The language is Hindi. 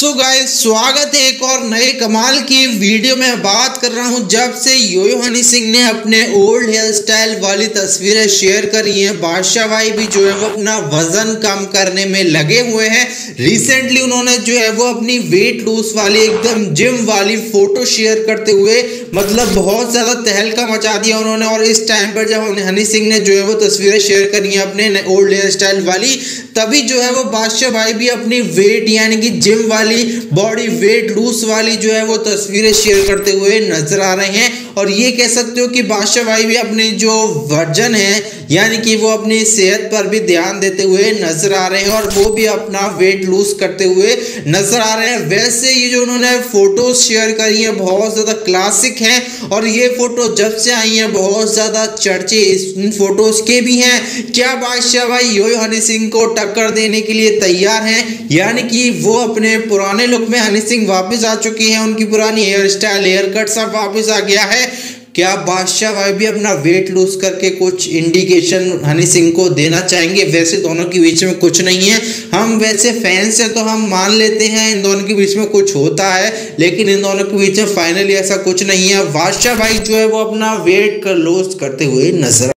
सो गाइस, स्वागत है एक और नए कमाल की वीडियो में। बात कर रहा हूं जब से योयो हनी सिंह ने अपने ओल्ड हेयर स्टाइल वाली तस्वीरें शेयर करी हैं, बादशाह भाई भी जो है वो अपना वजन कम करने में लगे हुए हैं। रिसेंटली उन्होंने जो है वो अपनी वेट लूज वाली एकदम जिम वाली फोटो शेयर करते हुए मतलब बहुत ज्यादा तहलका मचा दिया उन्होंने। और इस टाइम पर जब हनी सिंह ने जो है वो तस्वीरें शेयर करी हैं अपने ओल्ड हेयर स्टाइल वाली, तभी जो है वो बादशाह भाई भी अपनी वेट यानी कि जिम वाली बॉडी वेट लूज वाली जो है वो तस्वीरें शेयर करते हुए नजर आ रहे हैं। और ये कह सकते हो कि बादशाह भाई भी अपनी जो वर्जन है यानी कि वो अपनी सेहत पर भी ध्यान देते हुए नजर आ रहे हैं और वो भी अपना वेट लूज करते हुए नजर आ रहे हैं। वैसे ये जो उन्होंने फोटोज शेयर करी हैं बहुत ज्यादा क्लासिक हैं और ये फोटो जब से आई हैं बहुत ज्यादा चर्चे इन फोटोज के भी हैं। क्या बादशाह भाई योयो हनी सिंह को टक्कर देने के लिए तैयार हैं, यानी कि वो अपने पुराने लुक में हनी सिंह वापस आ चुकी हैं, उनकी पुरानी हेयर स्टाइल हेयर कट सब वापस आ गया है। क्या बादशाह भाई भी अपना वेट लूज करके कुछ इंडिकेशन हनी सिंह को देना चाहेंगे? वैसे दोनों के बीच में कुछ नहीं है, हम वैसे फैंस हैं तो हम मान लेते हैं इन दोनों के बीच में कुछ होता है, लेकिन इन दोनों के बीच में फाइनली ऐसा कुछ नहीं है। बादशाह भाई जो है वो अपना वेट लूज करते हुए नजर